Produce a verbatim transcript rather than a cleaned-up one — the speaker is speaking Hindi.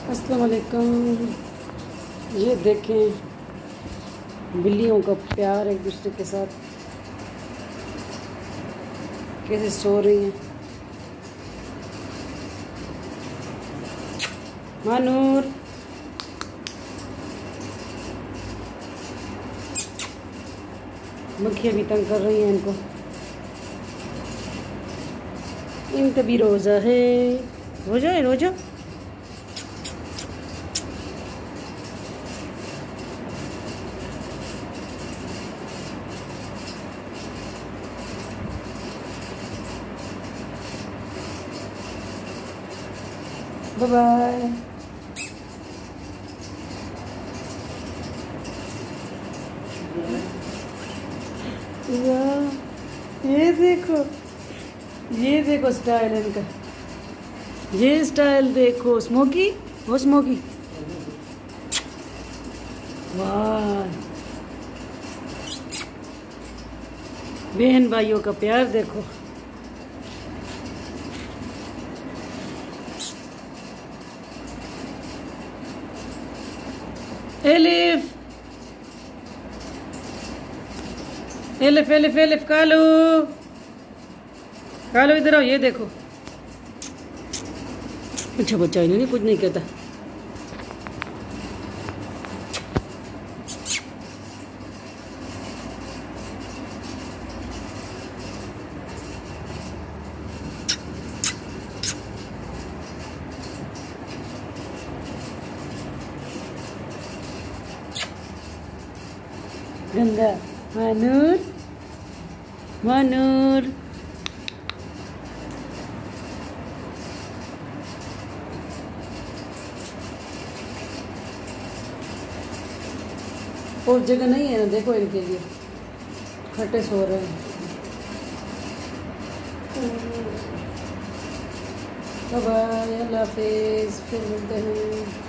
अस्सलाम वालेकुम। ये देखें बिल्लियों का प्यार एक दूसरे के साथ कैसे सो रही हैं। मानूर मक्खियाँ भी तंग कर रही हैं इनको। इनका भी रोज़ा है। रोज़ा है रोज़ा। Bye bye. ये देखो ये देखो स्टाइल इनका। ये स्टाइल देखो। स्मोकी वो स्मोकी। वाह बहन भाइयों का प्यार देखो। Elif Elif Elif Elif Kalu Kalu इधर आओ। ये देखो अच्छा बच्चा इन्होंने कुछ नहीं कहता। गंगा मानूर मानूर और जगह नहीं है ना। देखो इनके लिए खट्टे सो रहे हैं। बाय बाय अल्लाह हाफिज़। फिर मिलते हैं।